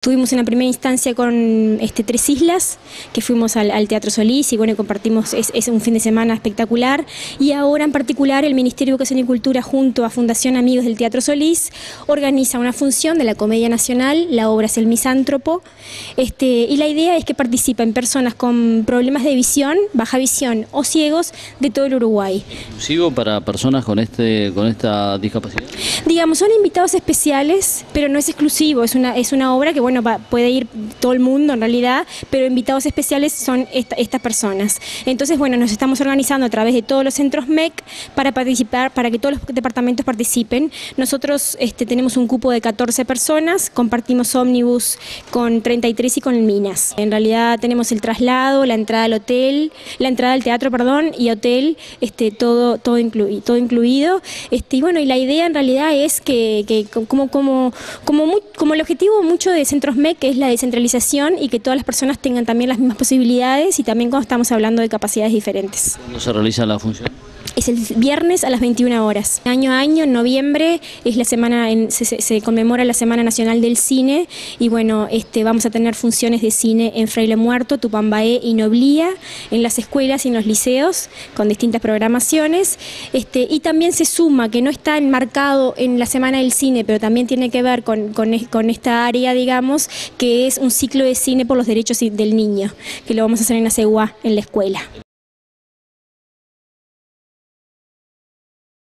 Tuvimos una primera instancia con Tres Islas, que fuimos al Teatro Solís y bueno, compartimos, es un fin de semana espectacular. Y ahora en particular el Ministerio de Educación y Cultura junto a Fundación Amigos del Teatro Solís organiza una función de la Comedia Nacional, la obra es El Misántropo, y la idea es que participen personas con problemas de visión, baja visión o ciegos de todo el Uruguay. ¿Inclusivo para personas con esta discapacidad? Digamos, son invitados especiales, pero no es exclusivo, es una obra que bueno, puede ir todo el mundo en realidad, pero invitados especiales son estas personas. Entonces, bueno, nos estamos organizando a través de todos los centros MEC para participar, para que todos los departamentos participen. Nosotros tenemos un cupo de 14 personas, compartimos ómnibus con 33 y con el Minas. En realidad tenemos el traslado, la entrada al hotel, la entrada al teatro, perdón, y hotel, todo incluido. Y bueno, y la idea en realidad es que como el objetivo mucho de Centros MEC, que es la descentralización y que todas las personas tengan también las mismas posibilidades y también cuando estamos hablando de capacidades diferentes. ¿Cuándo se realiza la función? Es el viernes a las 21 horas. Año a año, en noviembre, es la semana se conmemora la Semana Nacional del Cine y bueno, vamos a tener funciones de cine en Fraile Muerto, Tupambaé y Noblía, en las escuelas y en los liceos, con distintas programaciones. Y también se suma, que no está enmarcado en la Semana del Cine, pero también tiene que ver con esta área, digamos, que es un ciclo de cine por los derechos del niño, que lo vamos a hacer en Aceguá, en la escuela.